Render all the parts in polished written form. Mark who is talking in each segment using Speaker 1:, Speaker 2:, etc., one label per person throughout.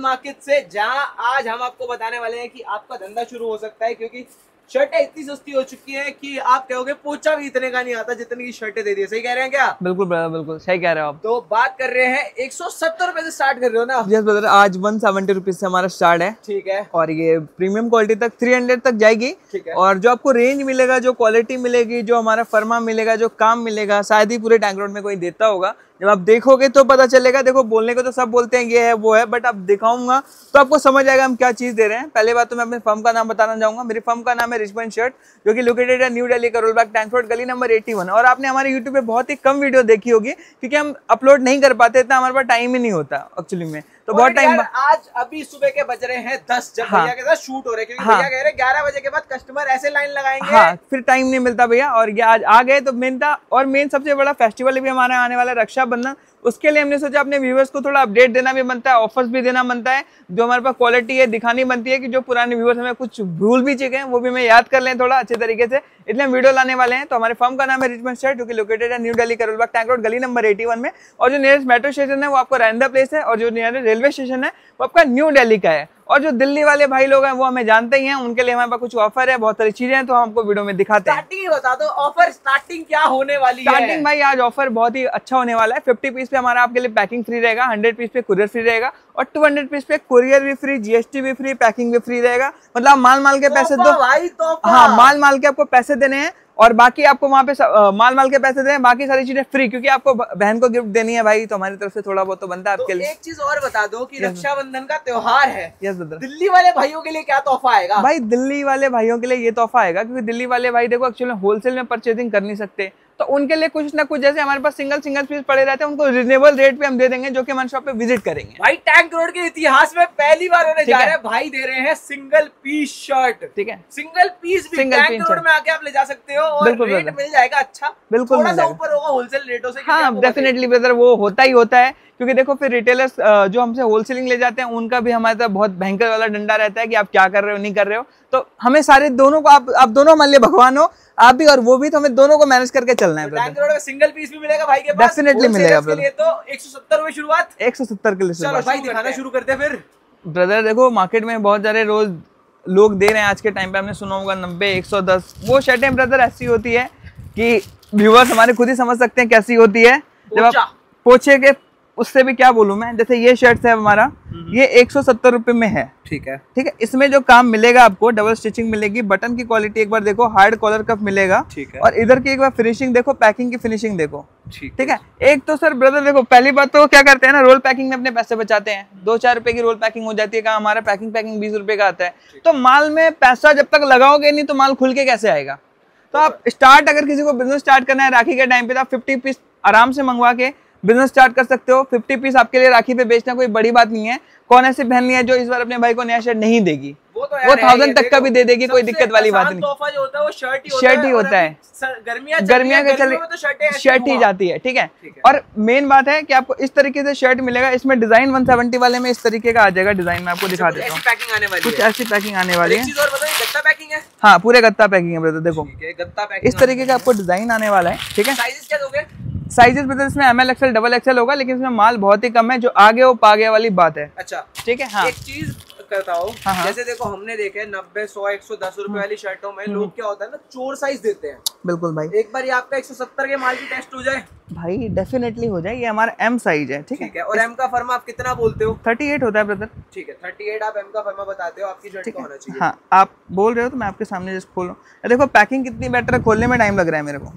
Speaker 1: Market से, जहां आज हम आपको बताने वाले हैं कि आपका धंधा शुरू हो सकता है, क्योंकि शर्टें इतनी सस्ती हो चुकी हैं कि आप कहोगे पोचा भी इतने का नहीं आता जितनी की शर्टें दे दी। सही कह रहे हैं क्या?
Speaker 2: बिल्कुल ब्रदर, बिल्कुल सही कह रहे हो आप।
Speaker 1: तो बात कर रहे हैं 170 रुपए से स्टार्ट कर रहे हो ना?
Speaker 2: यस ब्रदर, आज 170 रुपीज से हमारा स्टार्ट है।
Speaker 1: ठीक है।
Speaker 2: और ये प्रीमियम क्वालिटी तक 300 तक जाएगी।
Speaker 1: ठीक है।
Speaker 2: और जो आपको रेंज मिलेगा, जो क्वालिटी मिलेगी, जो हमारा फर्मा मिलेगा, जो काम मिलेगा, शायद ही पूरे टैंक रोड में कोई देता होगा। जब आप देखोगे तो पता चलेगा। देखो, बोलने को तो सब बोलते हैं ये है वो है, बट आप दिखाऊंगा तो आपको समझ आएगा हम क्या चीज दे रहे हैं। पहले बात तो मैं अपने फर्म का नाम बताना चाहूंगा। मेरी फर्म का नाम है रिचमंड शर्ट, जो कि लोकेटेड है न्यू दिल्ली, करोल बाग, टैंक रोड, गली नंबर 81। और आपने हमारे यूट्यूब पे बहुत ही कम वीडियो देखी होगी, क्योंकि हम अपलोड नहीं कर पाते, इतना हमारे पास टाइम ही नहीं होता एक्चुअली में। तो बहुत टाइम
Speaker 1: आज अभी सुबह के बज रहे हैं 10, जब भैया के साथ शूट हो रहे हैं, क्योंकि भैया कह रहे हैं 11 बजे के बाद कस्टमर ऐसे लाइन लगाएंगे।
Speaker 2: हाँ, फिर टाइम नहीं मिलता भैया। और ये आज आ गए तो मेन था। और मेन सबसे बड़ा फेस्टिवल भी हमारे आने वाला रक्षाबंधन, उसके लिए हमने सोचा अपने व्यूअर्स को थोड़ा अपडेट देना भी बनता है, ऑफर्स भी देना बनता है। जो हमारे पास क्वालिटी है दिखानी बनती है, कि जो पुराने व्यूअर्स हमें कुछ भूल भी चुके हैं वो भी हमें याद कर लें थोड़ा अच्छे तरीके से, इसलिए हम वीडियो लाने वाले हैं। तो हमारे फर्म का नाम है रिचमंड शर्ट, जो कि लोकेटेड है न्यू दिल्ली, करोल बाग, टैंक रोड, गली नंबर 81 में। और जो नियरेस्ट मेट्रो स्टेशन है वो आपको रैंडा प्लेस है, और जो नियरेस्ट रेलवे स्टेशन है वो आपका न्यू दिल्ली का है। और जो दिल्ली वाले भाई लोग हैं वो हमें जानते ही हैं, उनके लिए हमारे पास कुछ ऑफर है, बहुत सारी चीजें हैं, तो हम आपको वीडियो में दिखाते हैं।
Speaker 1: स्टार्टिंग बता दो, ऑफर स्टार्टिंग क्या होने वाली है?
Speaker 2: स्टार्टिंग भाई आज ऑफर बहुत ही अच्छा होने वाला है। 50 पीस पे हमारा आपके लिए पैकिंग फ्री रहेगा, 100 पीस पे कुरियर फ्री रहेगा, और 200 पीस पे कुरियर भी फ्री, जीएसटी भी फ्री, पैकिंग भी फ्री रहेगा। मतलब माल के पैसे दो
Speaker 1: भाई, तो
Speaker 2: हाँ, माल के आपको पैसे देने हैं, और बाकी आपको वहाँ पे माल के पैसे दें, बाकी सारी चीजें फ्री, क्योंकि आपको बहन को गिफ्ट देनी है भाई, तो हमारी तरफ से थोड़ा बहुत तो बनता है आपके लिए।
Speaker 1: एक चीज और बता दो कि रक्षाबंधन का त्योहार है।
Speaker 2: Yes brother.
Speaker 1: दिल्ली वाले भाइयों के लिए क्या तोहफा आएगा?
Speaker 2: भाई दिल्ली वाले भाइयों के लिए ये तोहफा आएगा, क्योंकि दिल्ली वाले भाई देखो एक्चुअली होलसेल में परचेजिंग कर नहीं सकते, तो उनके लिए कुछ ना कुछ, जैसे हमारे पास सिंगल पीस पड़े रहते हैं, उनको रिजनेबल रेट पे हम दे देंगे, जो कि हमारे शॉप पे विजिट करेंगे।
Speaker 1: भाई टैंक रोड के इतिहास में पहली बार होने जा रहा है, भाई दे रहे हैं सिंगल पीस शर्ट।
Speaker 2: ठीक है,
Speaker 1: सिंगल पीस भी टैंक रोड में आके आप ले जा सकते हो, और रेट मिल जाएगा अच्छा,
Speaker 2: बिल्कुल
Speaker 1: थोड़ा सा ऊपर होगा होलसेल रेटों से।
Speaker 2: हाँ डेफिनेटली ब्रदर, वो होता ही होता है, क्योंकि देखो फिर रिटेलर्स जो हमसे होलसेलिंग ले जाते हैं, उनका भी हमारे साथ बहुत भयंकर वाला डंडा रहता है कि आप क्या कर रहे हो, नहीं कर रहे हो। तो हमें सारे दोनों को, आप दोनों हमारे लिए भगवान हो, आप भी और वो भी, तो हमें दोनों को मैनेज करके चलना है।
Speaker 1: टैंक रोड में सिंगल पीस भी मिलेगा भाई के पास,
Speaker 2: डेफिनेटली मिलेगा ब्रदर।
Speaker 1: तो 170 रुपए शुरुआत,
Speaker 2: 170 के लिए।
Speaker 1: चलो भाई दिखाना शुरू करते हैं फिर।
Speaker 2: ब्रदर देखो, मार्केट में बहुत सारे रोज लोग दे रहे हैं आज के टाइम पे, हमने सुना होगा 90, 110। वो शर्टें ब्रदर ऐसी होती है कि व्यूअर्स हमारे खुद ही समझ सकते हैं कैसी होती है। जब आप पोछे के, उससे भी क्या बोलूं मैं, जैसे ये शर्ट है हमारा, ये 170 रुपए में है। ठीक है, ठीक है। इसमें जो काम मिलेगा आपको, डबल स्टिचिंग मिलेगी, बटन की क्वालिटी एक बार देखो, हार्ड कॉलर कफ मिलेगा। ठीक है। और इधर की एक बार फिनिशिंग देखो, पैकिंग की फिनिशिंग देखो। ठीक है। एक तो सर ब्रदर देखो, पहली बात तो क्या करते हैं ना, रोल पैकिंग में अपने पैसे बचाते हैं। 2-4 रुपए की रोल पैकिंग हो जाती है, कहाँ हमारा पैकिंग 20 रुपए का आता है। तो माल में पैसा जब तक लगाओगे नहीं, तो माल खुल के कैसे आएगा? तो आप स्टार्ट, अगर किसी को बिजनेस स्टार्ट करना है राखी के टाइम पे, तो आप 50 पीस आराम से मंगवा के बिजनेस स्टार्ट कर सकते हो। 50 पीस आपके लिए राखी पे बेचना कोई बड़ी बात नहीं है। कौन ऐसी बहन नहीं है जो इस बार अपने भाई को नया शर्ट नहीं देगी? वो 1000 तक का भी दे देगी, कोई दिक्कत वाली बात नहीं।
Speaker 1: तोहफा जो होता है वो
Speaker 2: शर्ट ही होता है। गर्मियां के चले शर्ट ही जाती है। ठीक है। और मेन बात है कि आपको इस तरीके से शर्ट मिलेगा। इसमें डिजाइन 170 वाले में इस तरीके का आ जाएगा डिजाइन। मैं आपको दिखा देता हूँ, कुछ ऐसी पैकिंग आने वाली है।
Speaker 1: गत्ता पैकिंग है?
Speaker 2: हाँ, पूरे गत्ता पैकिंग है ब्रदर। देखो
Speaker 1: गत्ता पैकिंग,
Speaker 2: इस तरीके का आपको डिजाइन आने वाला है। ठीक है।
Speaker 1: साइजेस क्या दोगे?
Speaker 2: साइजेस ब्रदर इसमें ML XL XXL होगा, लेकिन इसमें माल बहुत ही कम है, जो आगे वो पागे वाली बात है।
Speaker 1: अच्छा,
Speaker 2: ठीक है। हाँ,
Speaker 1: एक चीज करता हूँ, जैसे देखो हमने देखे 90, 100, 110 रुपए वाली शर्टों में लोग क्या होता है ना, चोर साइज देते हैं।
Speaker 2: बिल्कुल भाई,
Speaker 1: एक बार ये आपका 170 के माल की टेस्ट हो जाए
Speaker 2: भाई, डेफिनेटली हो जाए। ये हमारा M साइज है। ठीक है।
Speaker 1: और M का फर्मा आप कितना बोलते हो?
Speaker 2: 38 होता है ब्रदर।
Speaker 1: ठीक है, 38 आप M का फर्मा बताते हो, आपकी शर्ट का होना चाहिए।
Speaker 2: हाँ, आप बोल रहे हो तो मैं आपके सामने जस्ट खोल रहा हूँ। देखो पैकिंग कितनी बेटर है, खोलने में टाइम लग रहा है मेरे को।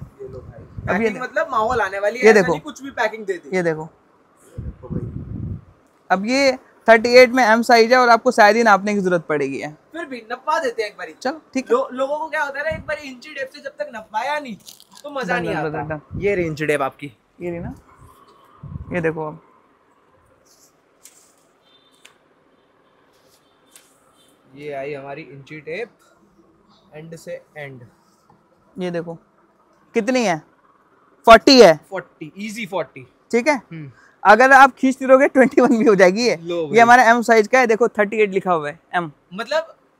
Speaker 1: अभी मतलब माहौल आने वाली है,
Speaker 2: ये देखो,
Speaker 1: कुछ भी पैकिंग दे दी।
Speaker 2: ये देखो, अब ये 38 में M साइज है, और आपको शायद ही नापने की जरूरत पड़ेगी है।
Speaker 1: फिर भी नपवा देते हैं एक बारी। चलो ठीक है। लोगों को क्या होता है ना, एक बारी इंची टेप से जब तक नपवाया नहीं तो मजा नहीं आता। ये रही इंची टेप आपकी,
Speaker 2: ये रही ना, ये देखो। अब
Speaker 1: ये आई हमारी इंची टेप, एंड से एंड।
Speaker 2: ये देखो कितनी है, 40 है।
Speaker 1: 40, इजी 40।
Speaker 2: ठीक है। अगर आप खींचते रहोगे 21 भी हो जाएगी। ये हमारा M साइज का है। देखो 38 लिखा हुआ है M।
Speaker 1: मतलब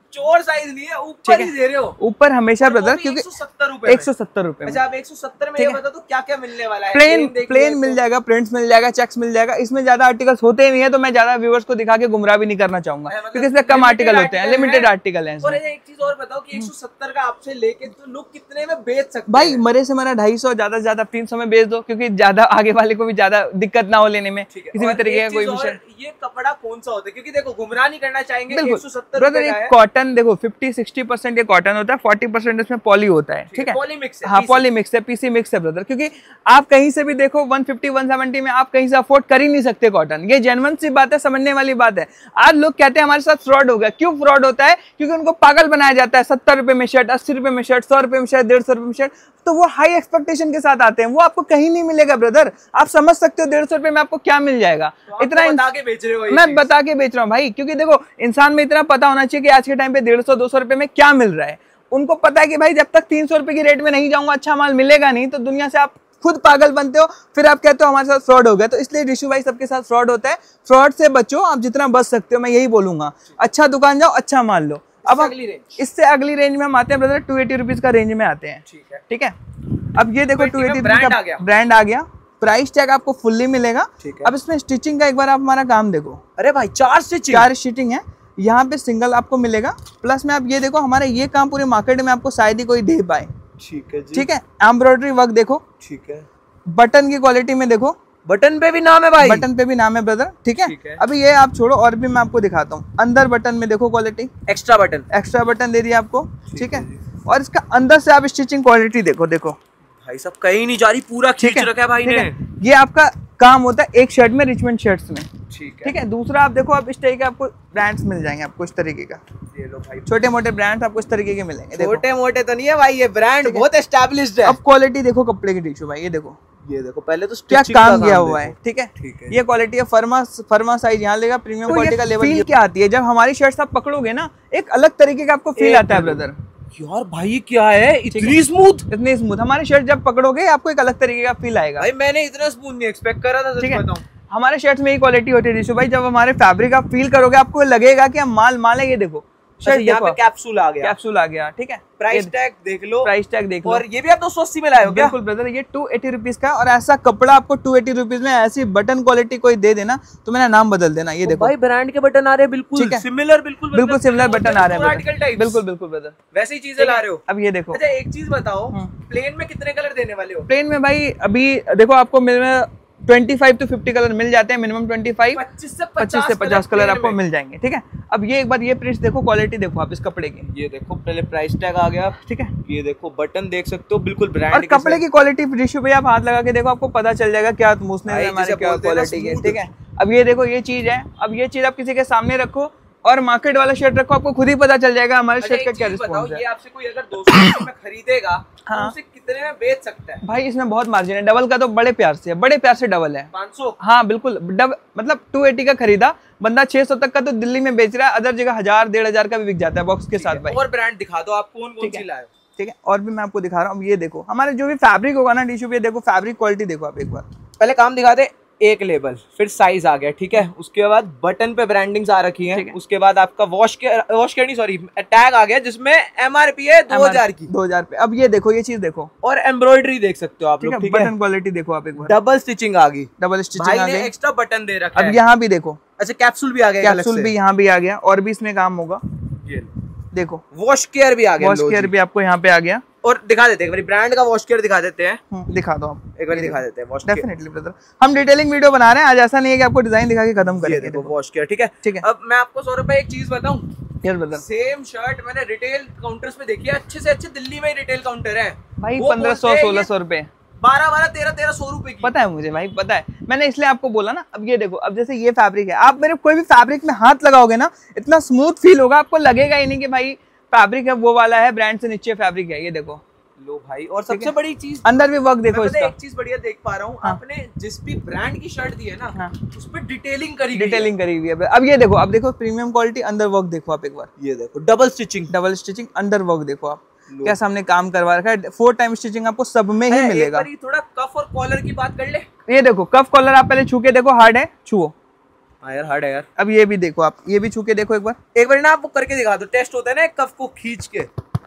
Speaker 1: चोर साइज नहीं है, ऊपर ही दे रहे हो।
Speaker 2: ऊपर हमेशा ब्रदर, क्योंकि
Speaker 1: 170 रुपए
Speaker 2: 170 रुपए।
Speaker 1: अच्छा, आप 170 में ये बता दो क्या क्या मिलने वाला है?
Speaker 2: प्लेन मिल जाएगा, प्रिंट्स मिल जाएगा, चेक्स मिल जाएगा। इसमें ज्यादा आर्टिकल्स होते ही नहीं है, तो मैं ज्यादा व्यूअर्स को दिखा के गुमराह भी नहीं करना चाहूंगा, क्योंकि इसमें कम आर्टिकल होते हैं, लिमिटेड आर्टिकल है।
Speaker 1: और एक चीज और बताओ कि 170 का आपसे लेके तो लोग कितने में बेच सकते हैं?
Speaker 2: भाई मरे से मरा 250, ज्यादा से ज्यादा 300 में बेच दो, क्योंकि ज्यादा आगे वाले को भी ज्यादा दिक्कत ना हो लेने में किसी भी तरीके का कोई विषय।
Speaker 1: ये कपड़ा कौन सा होता है? क्योंकि देखो गुमराह नहीं करना चाहेंगे, 170
Speaker 2: ब्रदर ये कॉटन देखो 50-60% ये कॉटन होता है, 40% इसमें पॉली होता है, ठीक है?
Speaker 1: पॉली मिक्स है,
Speaker 2: हाँ पॉली मिक्स है, पीसी मिक्स है ब्रदर। क्योंकि आप कहीं से भी देखो 150-170 में आप कहीं से अफोर्ड कर ही नहीं सकते कॉटन। ये जेन्युइन सी बात है, समझने वाली बात है। आज लोग कहते हैं हमारे साथ फ्रॉड हो गया। क्यों फ्रॉड होता है? क्योंकि उनको पागल बनाया जाता है। 70 रुपए में शर्ट, 80 रुपए में शर्ट, 100 रुपए में शर्ट, 150 रुपए में शर्ट, तो वो हाई एक्सपेक्टेशन के साथ आते हैं। वो आपको कहीं नहीं मिलेगा ब्रदर। आप समझ सकते हो 150 रुपए में आपको क्या मिल जाएगा। इतना
Speaker 1: बता के बेच रहे हो?
Speaker 2: मैं बता के बेच रहा हूँ भाई, क्योंकि देखो इंसान में इतना पता होना चाहिए कि आज के टाइम पे 150-200 रुपए में क्या मिल रहा है। उनको पता है कि भाई जब तक 300 रुपए की रेट में नहीं जाऊंगा, अच्छा माल मिलेगा नहीं। तो दुनिया से आप खुद पागल बनते हो, फिर आप कहते हो हमारे साथ फ्रॉड हो गया। तो इसलिए रिशु भाई सबके साथ फ्रॉड होता है। फ्रॉड से बचो, आप जितना बच सकते हो, मैं यही बोलूंगा। अच्छा दुकान जाओ, अच्छा माल लो। अब इससे अगली रेंज में हम आते हैं ब्रदर, 280 रुपीज का रेंज में आते हैं, ठीक है? अब ये देखो 280 का ब्रांड आ गया। प्राइस टैग आपको फुल्ली मिलेगा। अब इसमें स्टिचिंग का एक बार आप हमारा काम देखो।
Speaker 1: अरे भाई 4
Speaker 2: स्टिचिंग है। यहाँ पे सिंगल आपको मिलेगा, प्लस में आप ये देखो हमारे ये काम पूरे मार्केट में आपको शायद ही कोई दे पाए,
Speaker 1: ठीक है जी,
Speaker 2: ठीक है? एम्ब्रॉयडरी वर्क देखो,
Speaker 1: ठीक है?
Speaker 2: बटन की क्वालिटी में देखो,
Speaker 1: बटन पे भी नाम है भाई,
Speaker 2: बटन पे भी नाम है ब्रदर, ठीक है? अभी ये आप छोड़ो, और भी मैं आपको दिखाता हूँ। अंदर बटन में देखो क्वालिटी, एक्स्ट्रा बटन दे दिया आपको, ठीक है? और इसका अंदर से आप स्टिचिंग क्वालिटी देखो,
Speaker 1: भाई सब कहीं नहीं जा रही, पूरा खींच रखा है भाई ने।
Speaker 2: ये आपका काम होता है एक शर्ट में, रिचमंड शर्ट्स में,
Speaker 1: ठीक
Speaker 2: है? दूसरा आप देखो, आप इस तरीके आपको ब्रांड्स मिल जाएंगे आपको इस तरीके का।
Speaker 1: ये लो भाई,
Speaker 2: छोटे मोटे ब्रांड्स आपको इस तरीके के मिलेंगे।
Speaker 1: छोटे मोटे तो नहीं है भाई, ये ब्रांड बहुत एस्टैब्लिश्ड है।
Speaker 2: अब क्वालिटी देखो कपड़े की टिश्यू भाई, ये देखो
Speaker 1: पहले तो
Speaker 2: क्या काम किया हुआ है, ठीक है? ये क्वालिटी है, फर्मा साइज यहाँ लेगा, प्रीमियम क्वालिटी का लेवल। फील क्या आती है जब हमारी शर्ट्स आप पकड़ोगे ना, एक अलग तरीके का आपको फील आता है ब्रदर।
Speaker 1: यार भाई क्या है, इतनी स्मूथ
Speaker 2: हमारी शर्ट जब पकड़ोगे आपको एक अलग तरीके का फील आएगा।
Speaker 1: भाई मैंने इतना स्मूथ नहीं एक्सपेक्ट करा था, सच बताऊं।
Speaker 2: हमारे शर्ट्स में यही क्वालिटी होती है रिशु भाई। जब हमारे फैब्रिक आप फील करोगे, आपको लगेगा कि हम माल है। ये देखो
Speaker 1: शर्ट, यहाँ पे कैप्सूल आ गया, ठीक है? प्राइस टैग देख लो, और ये भी आप 280 में लाए हो क्या?
Speaker 2: बिल्कुल ब्रदर, ये 280 रुपीज का। और ऐसा कपड़ा आपको 280 रुपीज में ऐसी बटन क्वालिटी कोई दे देना तो मेरा नाम बदल देना। ये देखो
Speaker 1: भाई ब्रांड के बटन आ रहे हैं, बिल्कुल सिमिलर, बिल्कुल सिमिलर
Speaker 2: बटन आ रहे हैं, बिल्कुल ब्रदर,
Speaker 1: वैसी चीजें ला रहे हो।
Speaker 2: अब ये देखो,
Speaker 1: अच्छा एक चीज बताओ, प्लेन में कितने कलर देने वाले हो?
Speaker 2: प्लेन में भाई अभी देखो आपको 25 to 50 कलर मिल जाते हैं, मिनिमम 25 से 50 कलर आपको मिल जाएंगे, ठीक है? अब ये एक बार ये प्रिंट्स देखो, क्वालिटी देखो आप इस कपड़े की।
Speaker 1: ये देखो पहले प्राइस टैग आ गया, ठीक है? ये देखो बटन देख सकते हो, बिल्कुल ब्रांड।
Speaker 2: और कपड़े की क्वालिटी रिशु भैया आप हाथ लगा के देखो, आपको पता चल जाएगा क्या स्मूथनेस है हमारे, क्या क्वालिटी है, ठीक है? अब ये देखो ये चीज है। अब ये चीज आप किसी के सामने रखो और मार्केट वाला शर्ट रखो, आपको खुद ही पता चल जाएगा हमारे शर्ट का क्या रिस्पॉन्स है।
Speaker 1: ये आपसे कोई अगर 200 में खरीदेगा, तो उसे कितने में बेच सकता है?
Speaker 2: भाई इसमें बहुत मार्जिन है। डबल का तो बड़े प्यार से डबल है,
Speaker 1: 500।
Speaker 2: हाँ बिल्कुल, मतलब 280 का खरीदा बंदा 600 तक का तो दिल्ली में बेच रहा है, अदर जगह 1000-1500 का भी बिक जाता है बॉक्स के साथ भाई।
Speaker 1: और ब्रांड दिखा दो आप कौन सी लाए हो,
Speaker 2: ठीक है? और भी मैं आपको दिखा रहा हूँ। ये देखो हमारे जो भी फैब्रिक होगा ना टिश्यू पे, देखो फैब्रिक क्वालिटी देखो आप एक बार।
Speaker 1: पहले काम दिखा दे, एक लेबल, फिर साइज आ गया, ठीक है? उसके बाद बटन पे ब्रांडिंग्स आ रखी है, उसके बाद आपका वॉश टैग आ गया जिसमें MRP है 2000 की,
Speaker 2: 2000 पे। अब ये देखो ये चीज देखो,
Speaker 1: और एम्ब्रॉयडरी देख सकते हो आप लोग, ठीक है?
Speaker 2: बटन क्वालिटी देखो आप एक बार,
Speaker 1: डबल स्टिचिंग आ गई,
Speaker 2: भाई ने
Speaker 1: एक्स्ट्रा बटन दे रखा है।
Speaker 2: अब यहाँ भी देखो,
Speaker 1: अच्छा कैप्सूल भी आ गया,
Speaker 2: कैप्सूल भी यहाँ भी आ गया, और भी इसमें काम होगा। ये देखो वॉश
Speaker 1: केयर भी आ गया,
Speaker 2: वॉश केयर भी आपको यहाँ पे आ गया।
Speaker 1: और दिखा देते हैं ब्रांड का वॉश केयर दिखा देते हैं,
Speaker 2: दिखा दो आप
Speaker 1: एक बार दिखा देते हैं वॉश
Speaker 2: डेफिनेटली ब्रदर। हम डिटेलिंग वीडियो बना रहे हैं आज, ऐसा नहीं है कि आपको डिजाइन दिखा के खत्म करेंगे।
Speaker 1: देखो वॉश केयर, ठीक है? ठीक है। अब मैं आपको 100 रुपए एक चीज बताऊं,
Speaker 2: यस ब्रदर,
Speaker 1: सेम शर्ट मैंने रिटेल काउंटर्स पे देखी है, अच्छे से अच्छे दिल्ली में रिटेल काउंटर है
Speaker 2: भाई, 1500-1600 रुपए,
Speaker 1: 12-1300 रुपए की।
Speaker 2: पता है मुझे भाई, पता है, मैंने इसलिए आपको बोला ना। अब ये देखो, अब जैसे ये फैब्रिक है, आप मेरे कोई भी फैब्रिक में हाथ लगाओगे ना, इतना स्मूथ फील होगा, आपको लगेगा ही नहीं कि भाई फैब्रिक है वो वाला है, ब्रांड से नीचे फैब्रिक है। ये देखो
Speaker 1: लो भाई, और सबसे बड़ी चीज
Speaker 2: अंदर भी वर्क देखो इसका।
Speaker 1: एक चीज बढ़िया देख पा रहा हूँ, आपने जिस भी ब्रांड की शर्ट दी है ना, उस पर डिटेलिंग करी
Speaker 2: हुई है। अब ये देखो, अब देखो प्रीमियम क्वालिटी, अंदर वर्क देखो आप एक बार,
Speaker 1: ये देखो डबल स्टिचिंग, अंदर
Speaker 2: वर्क देखो आप, क्या सामने काम करवा रखा है। 4 टाइम स्टिचिंग आपको सब में ही मिलेगा।
Speaker 1: थोड़ा कफ और कॉलर की बात कर ले।
Speaker 2: ये देखो कफ कॉलर आप पहले छू के देखो, हार्ड है, छुओ,
Speaker 1: हाँ यार हार्ड है यार।
Speaker 2: अब ये भी देखो आप, ये भी छू के देखो एक बार
Speaker 1: ना आप वो करके दिखा दो, टेस्ट होता है ना कफ को खींच के।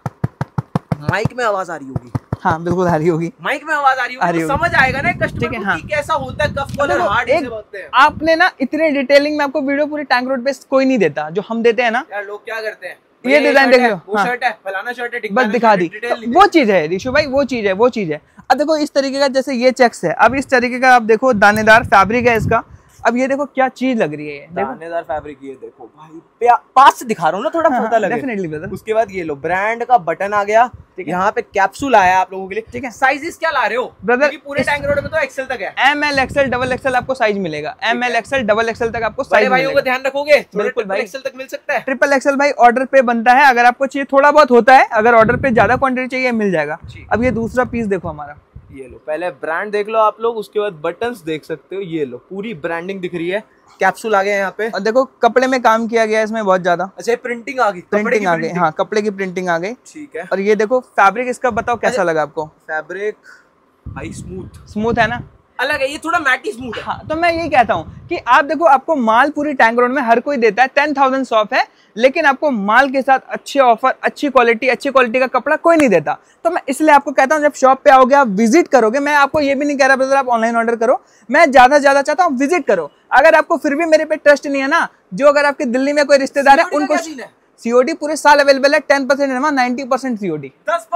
Speaker 1: माइक में आवाज आ रही होगी।
Speaker 2: हाँ बिल्कुल आ रही होगी,
Speaker 1: माइक में आवाज आ रही होगी, तो समझ आएगा ना कस्टमर को
Speaker 2: हाँ।
Speaker 1: कि कैसा होता है कफ कॉलर हार्ड इसे बोलते हैं।
Speaker 2: आपने ना इतने डिटेलिंग में आपको वीडियो पूरी टैंक रोड पे कोई नहीं देता, जो हम देते हैं ना
Speaker 1: यार। लोग क्या करते हैं,
Speaker 2: ये डिजाइन देख लो,
Speaker 1: वो शर्ट है, फलाना शर्ट है,
Speaker 2: बस दिखा दी, वो चीज है रिशु भाई, वो चीज है। अब देखो इस तरीके का, जैसे ये चेक्स है, अब इस तरीके का आप देखो दानेदार फैब्रिक है इसका। अब ये देखो क्या चीज लग रही है,
Speaker 1: दानेदार फैब्रिक, ये देखो भाई पास से दिखा रहा हूँ ना, थोड़ा पता लगे।
Speaker 2: Definitely brother.
Speaker 1: उसके बाद ये लो ब्रांड का बटन आ गया, यहाँ पे कैप्सूल आया आप लोगों के लिए। ठीक है, साइजेस क्या ला रहे हो
Speaker 2: ब्रदर?
Speaker 1: पूरे टैंक रोड में तो एक्सेल तक है।
Speaker 2: ML XL डबल XL आपको साइज मिलेगा, ML XL डबल XL तक आपको साइज
Speaker 1: भाइयों का ध्यान रखोगे,
Speaker 2: बिल्कुल भाई,
Speaker 1: एक्सेल तक मिल सकता है।
Speaker 2: ट्रिपल XL भाई ऑर्डर पे बनता है, अगर आपको चाहिए थोड़ा बहुत होता है, अगर ऑर्डर पे ज्यादा क्वांटिटी चाहिए मिल जाएगा। अब ये दूसरा पीस देखो हमारा,
Speaker 1: ये लो, पहले ब्रांड देख लो आप लोग, उसके बाद बटन्स देख सकते हो। ये लो पूरी ब्रांडिंग दिख रही है, कैप्सूल आ गए यहाँ पे,
Speaker 2: और देखो कपड़े में काम किया गया है इसमें बहुत ज्यादा।
Speaker 1: अच्छा प्रिंटिंग आ गई,
Speaker 2: प्रिंटिंग आ गई, हाँ कपड़े की प्रिंटिंग आ गई।
Speaker 1: ठीक है।
Speaker 2: और ये देखो फैब्रिक इसका बताओ कैसा लगा आपको?
Speaker 1: फैब्रिक भाई
Speaker 2: स्मूथ है ना,
Speaker 1: अलग है, ये थोड़ा मैटी स्मूथ है।
Speaker 2: हाँ, तो मैं यही कहता हूँ कि आप देखो, आपको माल पूरी टैंक रोड में हर कोई देता है, 10,000 शॉप है, लेकिन आपको माल के साथ अच्छे ऑफर, अच्छी क्वालिटी का कपड़ा कोई नहीं देता। तो मैं इसलिए आपको कहता हूँ, जब शॉप पे आओगे, आप विजिट करोगे, मैं आपको ये भी नहीं कह रहा ब्रदर आप ऑनलाइन ऑर्डर करो, मैं ज्यादा चाहता हूँ विजिट करो। अगर आपको फिर भी मेरे पे ट्रस्ट नहीं है ना, जो अगर आपके दिल्ली में कोई रिश्तेदार है, उनको COD पूरे साल अवेलेबल है, 10% एडवांस, 90% COD,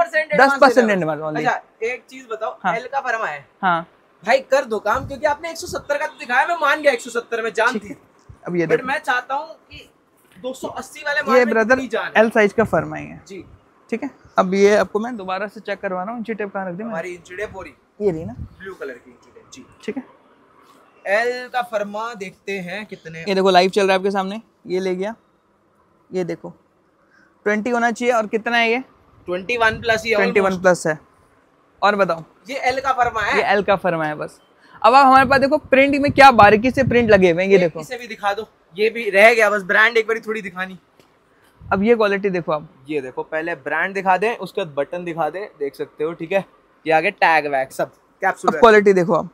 Speaker 2: 10% एडवांस ओनली।
Speaker 1: एक चीज बताओ, एल का फर्मा है,
Speaker 2: हाँ
Speaker 1: भाई कर दो काम, क्योंकि आपने 170 का तो दिखाया, मैं मान गया 170 में जान थी।
Speaker 2: अब ये
Speaker 1: बट मैं चाहता हूँ कि 280 वाले माल
Speaker 2: ये
Speaker 1: में
Speaker 2: ब्रदर
Speaker 1: जान
Speaker 2: L साइज का फर्मा ही है
Speaker 1: जी।
Speaker 2: ठीक है, अब ये आपको मैं दोबारा से चेक करवा रहा हूँ, इंची टेप कहाँ रख दी
Speaker 1: हमारी इंची टेप पूरी
Speaker 2: ये रही ना,
Speaker 1: ब्लू कलर की इंची टेप जी।
Speaker 2: ठीक है,
Speaker 1: एल का फर्मा देखते हैं कितने।
Speaker 2: ये देखो लाइव चल रहा है आपके सामने, ये ले गया, ये देखो 20 होना चाहिए, और कितना है ये
Speaker 1: 21 प्लस, ये
Speaker 2: 21 प्लस है। और बताओ,
Speaker 1: ये एल का फर्मा है,
Speaker 2: ये एल का फर्मा है बस। अब आप हमारे पास देखो प्रिंट में क्या बारीकी से प्रिंट लगे हुए हैं, ये देखो,
Speaker 1: इसे भी दिखा दो, ये भी रह गया बस ब्रांड एक बारी थोड़ी दिखानी।
Speaker 2: अब ये क्वालिटी देखो आप,
Speaker 1: ये देखो पहले ब्रांड दिखा दें, उसके बाद बटन दिखा दे, देख सकते हो। ठीक है, ये आगे टैग वैग सब कैप्सूल।
Speaker 2: क्वालिटी देखो आप,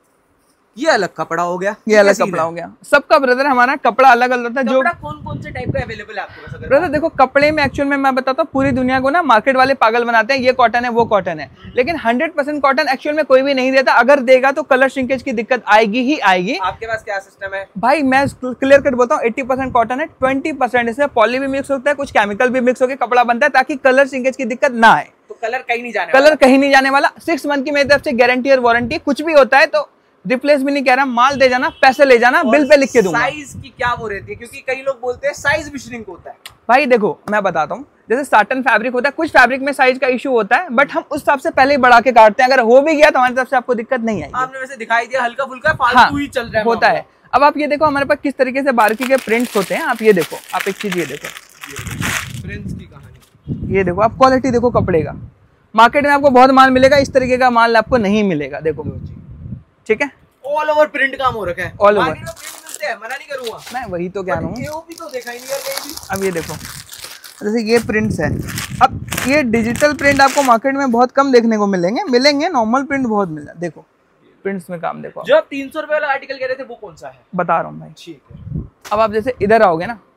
Speaker 1: ये अलग कपड़ा हो गया,
Speaker 2: ये अलग कपड़ा हो गया, सबका ब्रदर हमारा कपड़ा अलग अलग होता है। जो
Speaker 1: कौन से टाइप का अवेलेबल है आपके पास?
Speaker 2: ब्रदर देखो कपड़े में एक्चुअल में मैं बताता हूँ, पूरी दुनिया को ना मार्केट वाले पागल बनाते हैं, ये कॉटन है वो कॉटन है, लेकिन 100% कॉटन एक्चुअल में कोई भी नहीं देता। अगर देगा तो कलर श्रिंकेज की दिक्कत आएगी ही आएगी।
Speaker 1: आपके पास क्या सिस्टम है
Speaker 2: भाई? मैं क्लियर कट बोलता हूँ, 80% कॉटन है, 20% इसमें पॉली भी मिक्स होता है, कुछ केमिकल भी मिक्स होकर कपड़ा बनता है, ताकि कलर श्रिंकेज की दिक्कत ना आए।
Speaker 1: तो कलर कहीं नहीं जाने
Speaker 2: कलर कहीं नहीं जाने वाला। 6 मंथ की मेरी तरफ से गारंटी और वारंटी, कुछ भी होता है तो रिप्लेस भी नहीं कह रहा, माल दे जाना, पैसे ले जाना, बिल पे लिख के दूंगा।
Speaker 1: साइज की क्या वो रहती है, क्योंकि कई लोग बोलते हैं साइज भी श्रिंक होता है।
Speaker 2: भाई देखो मैं बताता हूँ, जैसे साटन फैब्रिक होता है, कुछ फैब्रिक में साइज का इशू होता है, बट हम उस हिसाब से पहले ही बढ़ा के काटते हैं। अगर हो भी गया तो हमारी तरफ से आपको दिक्कत नहीं आएगी।
Speaker 1: आपने वैसे दिखाई दिया हल्का फुल्का, फालतू ही चल रहा है
Speaker 2: होता है। अब आप ये देखो हमारे पास किस तरीके से बारीकी के प्रिंट्स होते हैं। आप ये देखो, आप एक चीज ये देखो,
Speaker 1: प्रिंट्स की कहानी
Speaker 2: ये देखो, आप क्वालिटी देखो कपड़े का। मार्केट में आपको बहुत माल मिलेगा, इस तरीके का माल आपको नहीं मिलेगा। देखो ठीक है,
Speaker 1: ऑल ओवर प्रिंट काम हो रखा है,
Speaker 2: ऑल ओवर
Speaker 1: मिलते हैं, मना नहीं करूंगा
Speaker 2: मैं, वही तो कह रहा हूँ।
Speaker 1: ये भी तो देखा ही नहीं है कहीं भी।
Speaker 2: अब ये देखो, जैसे ये प्रिंट्स है, अब ये डिजिटल प्रिंट आपको मार्केट में बहुत कम देखने को मिलेंगे, नॉर्मल प्रिंट बहुत मिल जाए। देखो प्रिंट्स में काम देखो।
Speaker 1: जो आप 300 रुपए वाला आर्टिकल कह रहे थे वो कौन सा है?
Speaker 2: बता रहा हूँ भाई।
Speaker 1: ठीक है,
Speaker 2: अब आप जैसे इधर आओगे ना,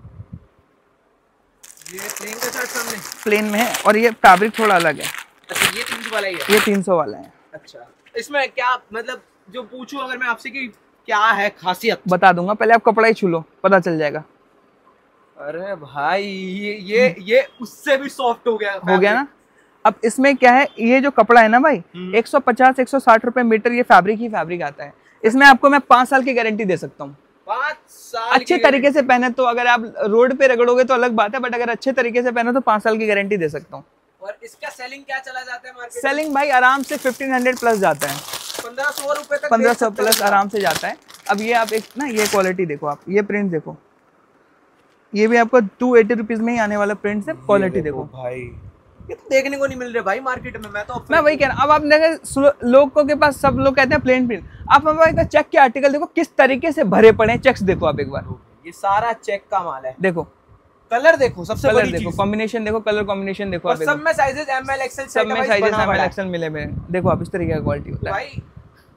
Speaker 1: ये प्लेन का चार्ट सामने
Speaker 2: प्लेन में है, और ये फैब्रिक थोड़ा अलग है।
Speaker 1: अच्छा, ये 300 वाला ही है?
Speaker 2: ये 300 वाला है।
Speaker 1: अच्छा, इसमें क्या मतलब, जो पूछूं अगर मैं आपसे कि क्या है खासियत?
Speaker 2: बता दूंगा, पहले आप कपड़ा ही छू लो, पता चल जाएगा।
Speaker 1: अरे भाई ये उससे भी सॉफ्ट हो गया
Speaker 2: ना। अब इसमें क्या है, ये जो कपड़ा है ना भाई, 150-160 रुपए मीटर ये फैब्रिक ही फैब्रिक आता है। इसमें आपको मैं 5 साल की गारंटी दे सकता हूँ।
Speaker 1: 5 साल
Speaker 2: अच्छे तरीके से पहने तो, अगर आप रोड पे रगड़ोगे तो अलग बात है, बट अगर अच्छे तरीके से पहने तो 5 साल की गारंटी दे सकता हूँ।
Speaker 1: और इसका सेलिंग क्या चला जाता है मार्केट?
Speaker 2: सेलिंग भाई आराम से 1500 प्लस जाता है,
Speaker 1: 1500 रुपए तक,
Speaker 2: 1500 प्लस आराम से जाता है। अब ये आप एक ना, ये क्वालिटी देखो, आप ये प्रिंट देखो, ये भी आपको 280 रुपीज में ही आने वाला प्रिंट है। क्वालिटी देखो
Speaker 1: भाई, ये तो देखने को नहीं मिल रहे भाई मार्केट में। मैं
Speaker 2: वही कह रहा हूँ। अब आप देखें, लोगों के पास सब लोग कहते हैं प्लेन प्रिंट, आप हमारे चेक के आर्टिकल देखो किस तरीके से भरे पड़े हैं। चेक्स देखो आप एक बार,
Speaker 1: ये सारा चेक का माल है।
Speaker 2: देखो
Speaker 1: कलर देखो, सबसे
Speaker 2: कलर
Speaker 1: बड़ी
Speaker 2: देखो,
Speaker 1: चीज
Speaker 2: कॉम्बिनेशन देखो, कलर कॉम्बिनेशन देखो,
Speaker 1: और सब में साइजेस ML XL,
Speaker 2: सब में साइजेस ML XL मिले। देखो आप इस तरीके का क्वालिटी होता है
Speaker 1: भाई।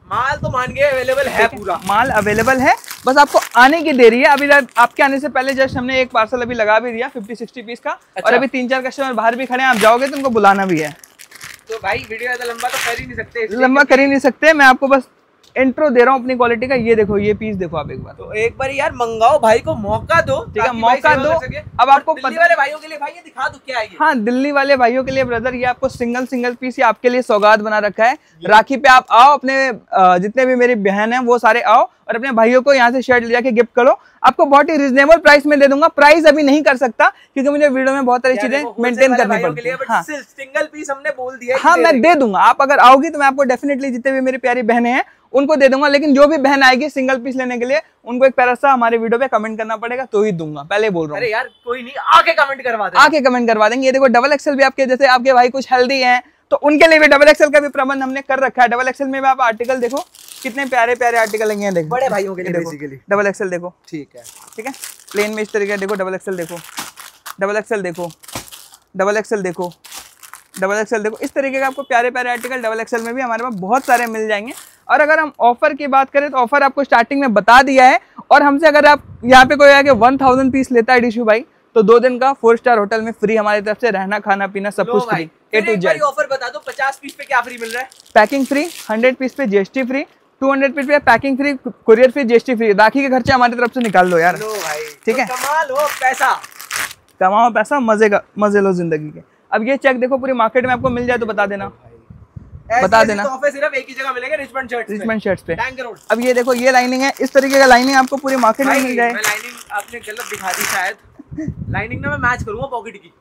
Speaker 1: माल तो मान गए अवेलेबल है, पूरा
Speaker 2: माल अवेलेबल है, बस आपको आने की देरी है। अभी आपके आने से पहले जस्ट हमने एक पार्सल अभी लगा भी दिया 50-60 पीस का। अच्छा। और अभी 3-4 कस्टमर बाहर भी खड़े हैं, आप जाओगे तो उनको बुलाना भी है।
Speaker 1: तो भाई वीडियो ज्यादा लंबा तो कर ही नहीं सकते,
Speaker 2: लंबा कर ही नहीं सकते, मैं आपको बस इंट्रो दे रहा हूँ अपनी क्वालिटी का। ये देखो, ये पीस देखो आप एक बार,
Speaker 1: तो एक बार यार मंगाओ, भाई को मौका दो,
Speaker 2: ठीक है, मौका दो। अब आपको
Speaker 1: दिल्ली वाले भाइयों के लिए भाई ये दिखा दो क्या है ये।
Speaker 2: हाँ, दिल्ली वाले भाइयों के लिए ब्रदर ये आपको सिंगल पीस ये आपके लिए सौगात बना रखा है। राखी पे आप आओ, अपने जितने भी मेरी बहन है वो सारे आओ और अपने भाइयों को यहाँ से शर्ट ले जाके गिफ्ट करो। आपको बहुत ही रिजनेबल प्राइस में दे दूंगा। प्राइस अभी नहीं कर सकता क्योंकि मुझे वीडियो में बहुत सारी चीजें मेंटेन करनी पड़ती है। हाँ,
Speaker 1: सिंगल पीस हमने बोल दिया,
Speaker 2: हाँ मैं दे दूंगा। आप अगर आओगी तो मैं आपको डेफिनेटली जितने भी मेरी प्यारी बहनें हैं उनको दे दूंगा, लेकिन जो भी बहन आएगी सिंगल पीस लेने के लिए उनको एक प्यारा सा हमारे वीडियो पे कमेंट करना पड़ेगा तो ही दूंगा, पहले बोल रहा हूँ।
Speaker 1: अरे यार कोई नहीं, आके कमेंट करवा देंगे,
Speaker 2: आके कमेंट करवा देंगे। ये देखो डबल एक्सेल भी आपके जैसे आपके भाई कुछ हेल्दी हैं तो उनके लिए भी डबल एक्सेल का भी प्रबंध हमने कर रखा है। डबल एक्सेल में भी आप आर्टिकल देखो, कितने प्यारे प्यारे आर्टिकल लगे हैं। देखो
Speaker 1: बड़े भाइयों के लिए बेसिकली
Speaker 2: डबल एक्सेल देखो,
Speaker 1: ठीक है,
Speaker 2: ठीक है, प्लेन में इस तरीके देखो, डबल एक्सेल देखो, डबल एक्सेल देखो, डबल एक्सेल देखो, डबल एक्सेल देखो। इस तरीके का आपको प्यारे प्यारे आर्टिकल डबल एक्सेल में भी हमारे पास बहुत सारे मिल जाएंगे। और अगर हम ऑफर की बात करें तो ऑफर आपको स्टार्टिंग में बता दिया है। और हमसे अगर आप यहाँ पे कोई आके 1000 पीस लेता है डिशू भाई तो 2 दिन का 4 स्टार होटल में फ्री हमारी तरफ से रहना खाना पीना सब कुछ free, A to Z.
Speaker 1: Offer बता दो, 50 पीस पे क्या फ्री मिल रहा है?
Speaker 2: पैकिंग फ्री, 100 पीस पे जीएसटी फ्री, 200 पीस पे packing free, courier free, GST free. Rakhi के खर्चे हमारी तरफ से निकाल लो यार, ठीक है।
Speaker 1: कमाल हो पैसा,
Speaker 2: कमाओ पैसा, मजे लो जिंदगी के। अब ये चेक देखो पूरी मार्केट में आपको मिल जाए तो बता देना, बता देना।
Speaker 1: तोहफे सिर्फ एक ही जगह मिलेंगे, रिचमंड शर्ट्स पे।
Speaker 2: अब ये देखो ये लाइनिंग है, इस तरीके का लाइनिंग आपको पूरी मार्केट में मिल जाए।
Speaker 1: मैं लाइनिंग आपने गलत दिखा दी शायद, लाइनिंग ना मैं मैच करूंगा पॉकेट की।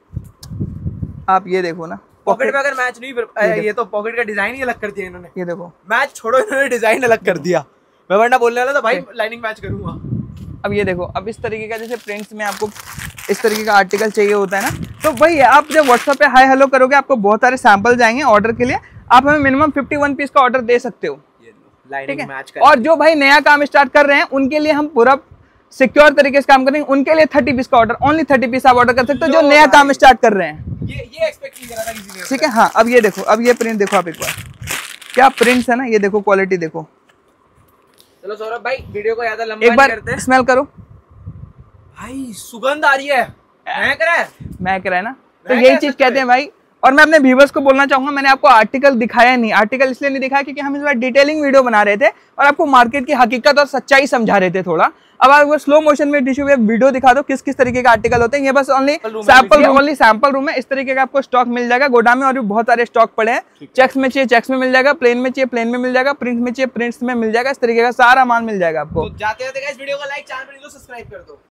Speaker 2: आप ये देखो ना,
Speaker 1: पॉकेट में अगर मैच नहीं, ये तो पॉकेट का डिजाइन ही अलग कर दिया इन्होंने।
Speaker 2: ये देखो,
Speaker 1: मैच छोड़ो, इन्होंने डिजाइन अलग कर दिया। मैं वरना बोलने वाला था भाई लाइनिंग मैच करूंगा।
Speaker 2: अब ये देखो, अब इस तरीके का जैसे प्रिंट्स में आपको इस तरीके का आर्टिकल चाहिए होता है ना, तो वही है। आप जब व्हाट्सएप पे हाय हेलो करोगे आपको बहुत सारे सैंपल जाएंगे ऑर्डर के लिए। आप हमें मिनिमम 51 पीस का ऑर्डर दे सकते हो, ठीक है। और जो भाई नया काम स्टार्ट कर रहे हैं उनके लिए हम पूरा सिक्योर तरीके से काम करेंगे। उनके लिए 30 पीस का ऑर्डर, ओनली 30 पीस आप ऑर्डर कर सकते हो जो नया काम स्टार्ट कर रहे हैं।
Speaker 1: ये एक्सपेक्ट नहीं करा था किसी ने,
Speaker 2: ठीक है। हाँ, अब ये देखो, अब ये प्रिंट देखो आप एक बार, क्या प्रिंट्स है ना, ये देखो क्वालिटी देखो।
Speaker 1: चलो सौरभ भाई वीडियो को ज्यादा लंबा
Speaker 2: एक बार स्मेल करो
Speaker 1: भाई, सुगंध आ रही है, महक रहा है ना। तो यही चीज कहते हैं भाई।
Speaker 2: और मैं अपने व्यूवर्स को बोलना चाहूंगा, मैंने आपको आर्टिकल दिखाया नहीं। आर्टिकल इसलिए नहीं दिखाया क्योंकि हम इस बार डिटेलिंग वीडियो बना रहे थे और आपको मार्केट की हकीकत और सच्चाई समझा रहे थे थोड़ा। अब आप स्लो मोशन में टिश्यू पे वीडियो दिखा दो किस किस तरीके का आर्टिकल होते हैं। ये बस ओनली सैंपल रूम है। इस तरीके का आपको स्टॉक मिल जाएगा गोदाम में, और भी बहुत सारे स्टॉक पड़े हैं। चेक्स में चाहिए चेक्स में मिल जाएगा, प्लेन में चाहिए प्लेन में मिल जाएगा, प्रिंट में चाहिए प्रिंट्स में मिल जाएगा। इस तरीके का सारा माल मिल जाएगा आपको।
Speaker 1: जाते जाते गाइस वीडियो को लाइक, चैनल पर सब्सक्राइब कर दो।